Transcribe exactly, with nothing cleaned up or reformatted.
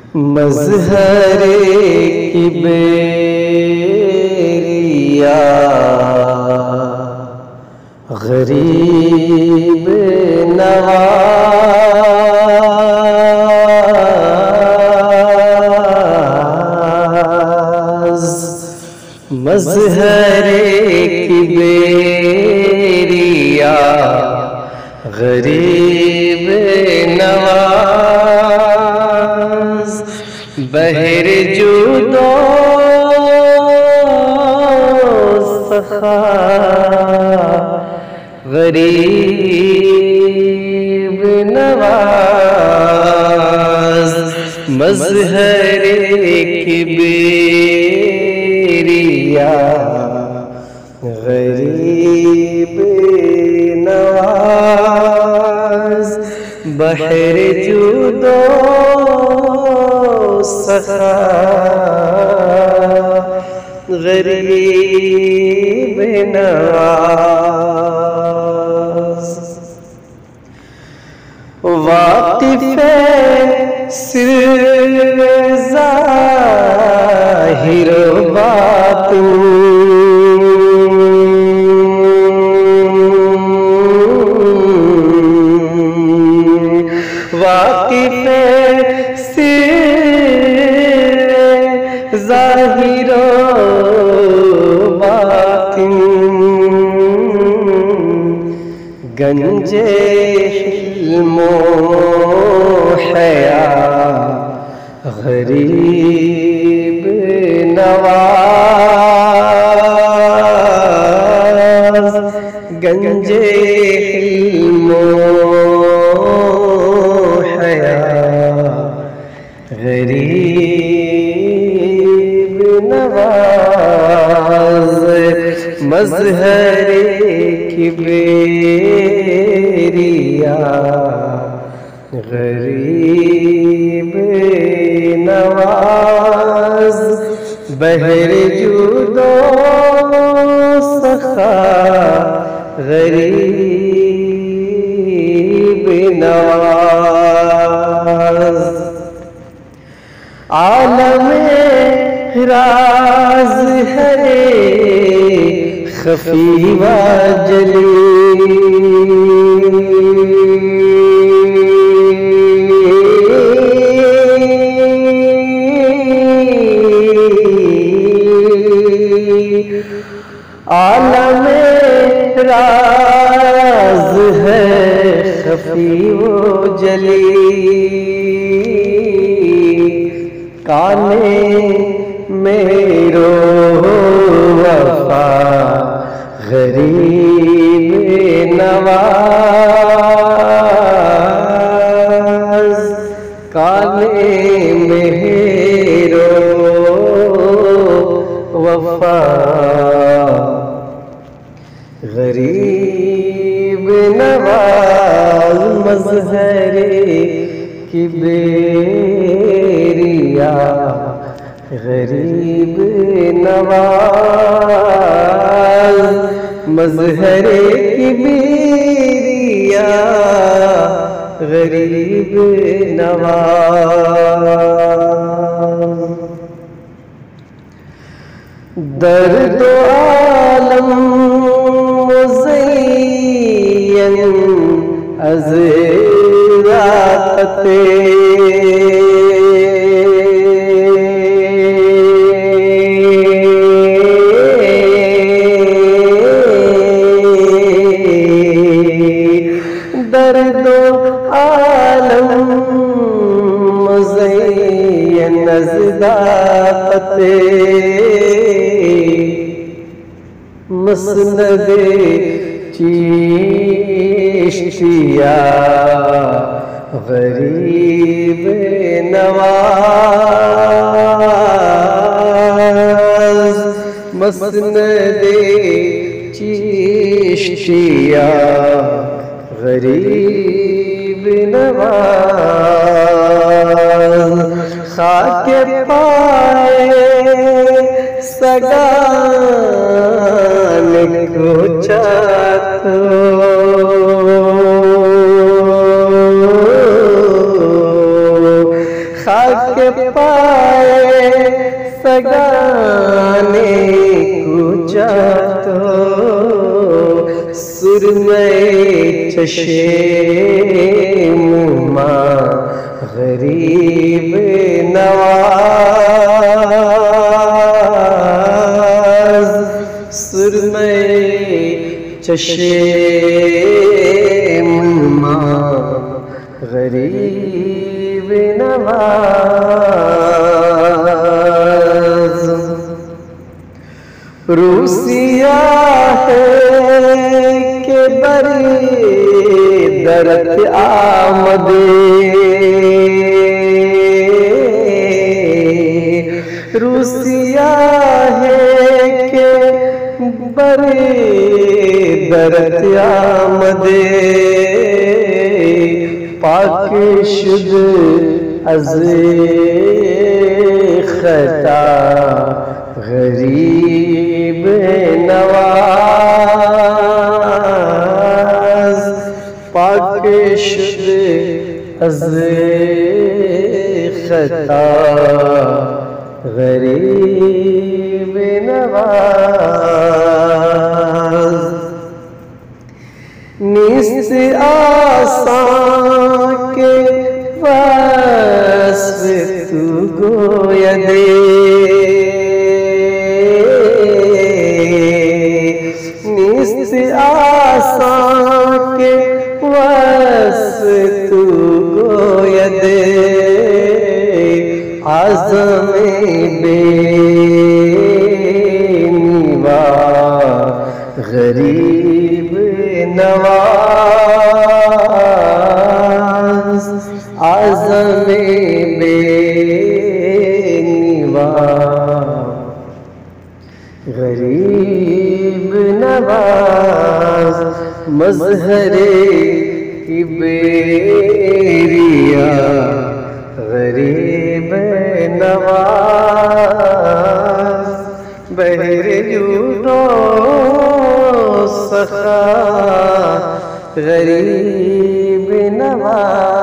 مظہر کبریا غریب نواز، مظہر کبریا غریب نواز، بحر جود و سخا غریب نواز، مظہر کبریا غریب نواز، بحر جود و سخا غریب نواز، واقف سر ظاہر و باطن، واقف سر ظاہر و باطن، گنج حلم و حیا غریب نواز، گنج حلم و حیا غریب نواز، مظہر کبریا غریب نواز، بحر جود و سخا غریب نواز، عالم راز ہے خفی و جلی، عالم راز ہے خفی و جلی، کانے میرو وفا غریب نواز، کانے میرو وفا غریب نواز، مظہر کبریا غریب نواز، مظہر کبریا غریب نواز، درد و عالم مزین از رات درد و عالم مزین از رات مسند چشتیا غریب نواز، مسند چشتیا غریب نواز، خاک پائے سگان کو چاہتا خاک خاک پائے سگانے کوچا تو سرمئی چشم ماں غریب نواز سرمئی چشم ماں غریب نواز روسیہ ہے کہ بری درت آمدے روسیہ ہے کہ بری درت آمدے پاک شد از خطا غریب نواز پاک شد از خطا غریب نواز نیست آسان کے وصف تو گویا دے نیست آسان کے وصف تو گویا دے عزم بے نیوا غریب نواز عزم بے نیوا غریب نواز مظہر کبریا غریب نواز بہر جود و سخا غریب نواز